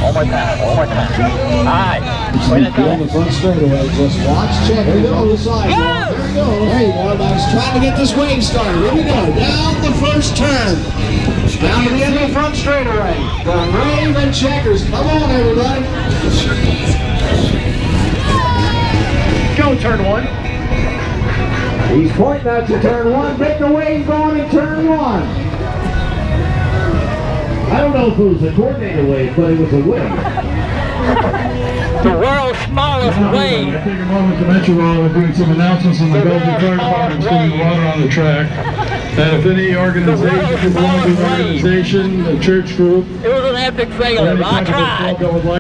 One more time. All right. On the front straightaway, just watch, check. There you go, the side. There you go. There you go. I was trying to get this wave started. Here we go. Down the first turn. Down to the end of the front straightaway. The wave and checkers. Come on, everybody. Go turn one. He's pointing out to turn one. Get the wave going in turn one. I don't know if it was a coordinated wave, but it was a wave. The world's smallest wave. I take a moment to mention while we're doing some announcements on the Belgian Fire Department's doing water on the track. And if any organization, if you belong to an organization, a church group, It was an epic failure. I tried.